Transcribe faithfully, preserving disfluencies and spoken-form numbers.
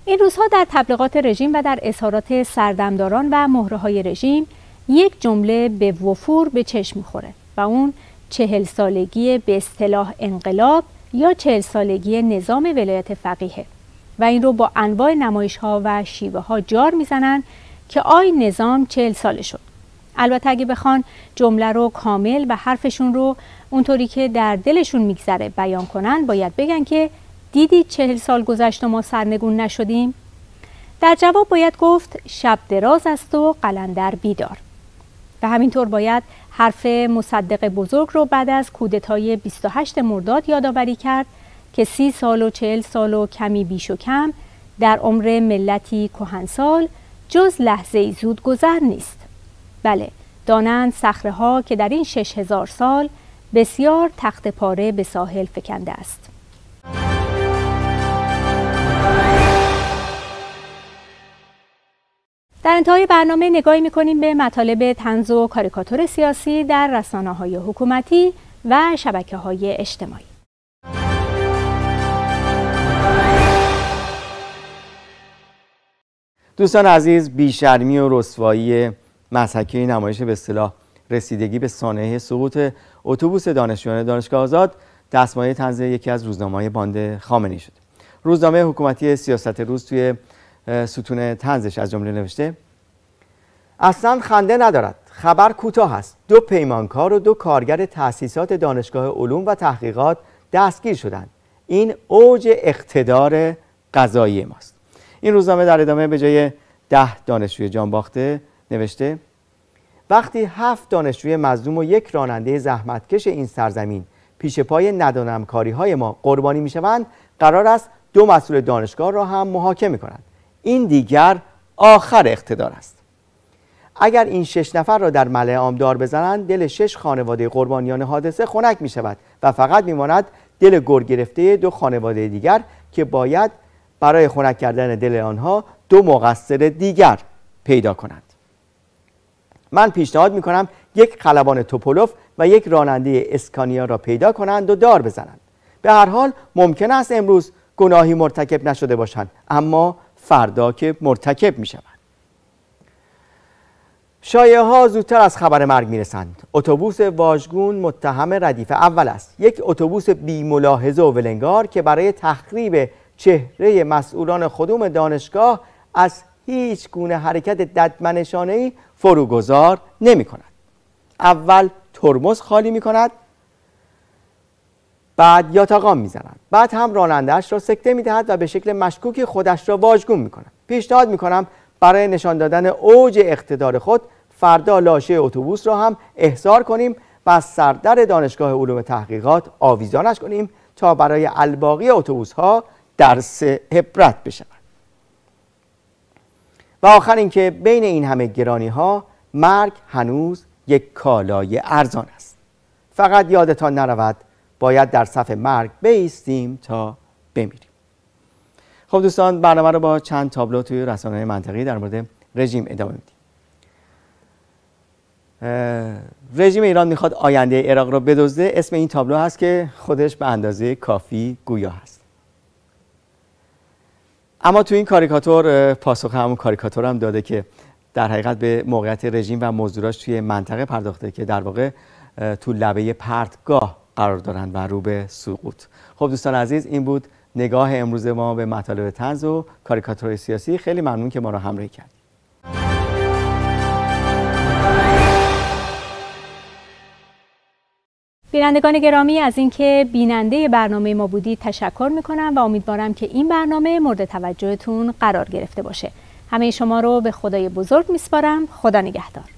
این روزها در تبلیغات رژیم و در اظهارات سردمداران و مهره‌های رژیم یک جمله به وفور به چشم می‌خوره و اون چهل سالگی به اصطلاح انقلاب یا چهل سالگی نظام ولایت فقیه و این رو با انواع نمایش‌ها و شیوه‌ها جار میزنن که آی نظام چهل ساله شد. البته اگه بخوان جمله رو کامل و حرفشون رو اونطوری که در دلشون میگذره بیان کنن، باید بگن که دیدید چهل سال گذشت و ما سرنگون نشدیم؟ در جواب باید گفت شب دراز است و قلندر بیدار. و همینطور باید حرف مصدق بزرگ رو بعد از کودتای بیست و هشت مرداد یادآوری کرد که سی سال و چهل سال و کمی بیش و کم در عمر ملتی کهنسال جز لحظه زود گذر نیست. بله، دانند صخره ها که در این شش هزار سال بسیار تخت پاره به ساحل فکنده است. در انتهای برنامه نگاهی می‌کنیم به مطالب طنز و کاریکاتور سیاسی در رسانه‌های حکومتی و شبکه‌های اجتماعی. دوستان عزیز، بیشرمی و رسوایی مضحکه نمایش به اصطلاح رسیدگی به سانحه سقوط اتوبوس دانشجویان دانشگاه آزاد دستمایه طنز یکی از روزنامه‌های باند خامنه‌ای شد. روزنامه حکومتی سیاست روز توی ستون طنزش از جمله نوشته: اصلا خنده ندارد، خبر کوتاه است. دو پیمانکار و دو کارگر تأسیسات دانشگاه علوم و تحقیقات دستگیر شدند. این اوج اقتدار قضایی ماست. این روزنامه در ادامه به جای ده دانشجوی جانباخته نوشته: وقتی هفت دانشجوی مظلوم و یک راننده زحمتکش این سرزمین پیش پای ندانمکاری های ما قربانی می شوند، قرار است دو مسئول دانشگاه را هم محاکمه کنند. این دیگر آخر اقتدار است. اگر این شش نفر را در ملأ عام دار بزنند، دل شش خانواده قربانیان حادثه خنک می شود و فقط می ماند دل گر گرفته دو خانواده دیگر که باید برای خنک کردن دل آنها دو مقصر دیگر پیدا کنند. من پیشنهاد می کنم یک خلبان توپولوف و یک راننده اسکانیا را پیدا کنند و دار بزنند. به هر حال ممکن است امروز گناهی مرتکب نشده باشند، اما فردا که مرتکب می شوند. شایعه ها زودتر از خبر مرگ می رسند. اتوبوس واژگون متهم ردیف اول است. یک اتوبوس بی ملاحظه و ولنگار که برای تخریب چهره مسئولان خدوم دانشگاه از هیچ گونه حرکت ددمنشانه‌ای فروگذار نمی کند. اول ترمز خالی می کند، بعد یاتاقان می زند، بعد هم راننده‌اش را سکته می دهد و به شکل مشکوکی خودش را واژگون می کند. پیشنهاد می کنم برای نشان دادن اوج اقتدار خود فردا لاشه اتوبوس را هم احضار کنیم و از سردر دانشگاه علوم تحقیقات آویزانش کنیم تا برای الباقی اتوبوس ها درس عبرت بشود. و آخر اینکه بین این همه گرانی ها مرگ هنوز یک کالای ارزان است. فقط یادتان نرود باید در صف مرگ بایستیم تا بمیریم. خب دوستان، برنامه رو با چند تابلو توی رسانه‌های منطقی در مورد رژیم ادامه میدیم. رژیم ایران میخواد آینده عراق رو بدزده. اسم این تابلو هست که خودش به اندازه کافی گویا هست. اما تو این کاریکاتور پاسخ همون کاریکاتور هم داده که در حقیقت به موقعیت رژیم و موضوعاش توی منطقه پرداخته که در واقع تو لبه پرتگاه قرار دارن و رو به سقوط. خب دوستان عزیز، این بود نگاه امروز ما به مطالب طنز و کاریکاتورهای سیاسی. خیلی ممنون که ما را همراهی کردید. بینندگان گرامی، از اینکه بیننده برنامه ما بودید تشکر میکنم و امیدوارم که این برنامه مورد توجهتون قرار گرفته باشه. همه شما رو به خدای بزرگ میسپارم. خدا نگهدار.